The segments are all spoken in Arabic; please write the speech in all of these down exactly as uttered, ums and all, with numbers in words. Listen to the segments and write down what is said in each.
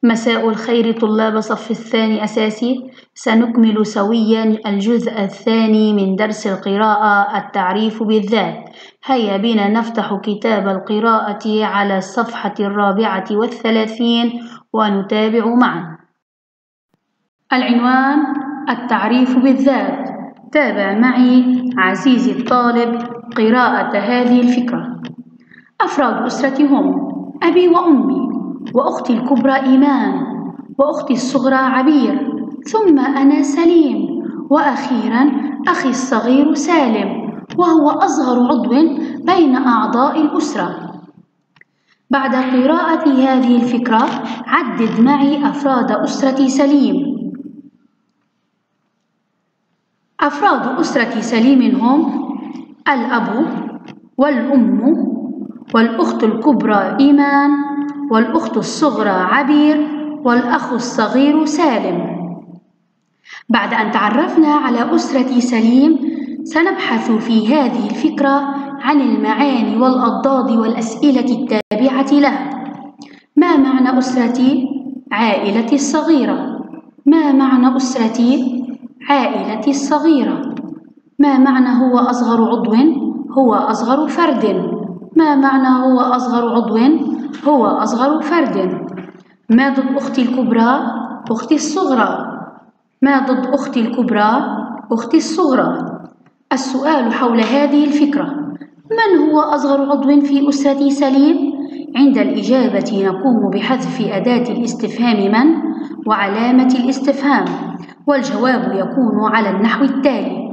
مساء الخير طلاب صف الثاني أساسي. سنكمل سويا الجزء الثاني من درس القراءة التعريف بالذات. هيا بنا نفتح كتاب القراءة على الصفحة الرابعة والثلاثين ونتابع معا. العنوان التعريف بالذات. تابع معي عزيزي الطالب قراءة هذه الفكرة. أفراد أسرتي هم أبي وأمي وأختي الكبرى إيمان وأختي الصغرى عبير، ثم أنا سليم، وأخيرا أخي الصغير سالم وهو أصغر عضو بين أعضاء الأسرة. بعد قراءة هذه الفكرة عدد معي أفراد أسرة سليم. أفراد أسرة سليم هم الأب والأم والأخت الكبرى إيمان والأخت الصغرى عبير والأخ الصغير سالم. بعد أن تعرفنا على أسرة سليم سنبحث في هذه الفكرة عن المعاني والأضداد والأسئلة التابعة لها. ما معنى أسرتي؟ عائلتي الصغيرة. ما معنى أسرتي؟ عائلتي الصغيرة. ما معنى هو أصغر عضو؟ هو أصغر فرد. ما معنى هو أصغر عضو؟ هو أصغر فرد. ما ضد أختي الكبرى؟ أختي الصغرى. ما ضد أختي الكبرى؟ أختي الصغرى. السؤال حول هذه الفكرة: من هو أصغر عضو في أسرة سليم؟ عند الإجابة نقوم بحذف أداة الاستفهام من وعلامة الاستفهام، والجواب يكون على النحو التالي: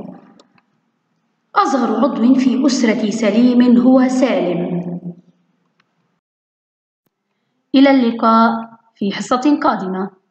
أصغر عضو في أسرة سليم هو سالم. إلى اللقاء في حصة قادمة.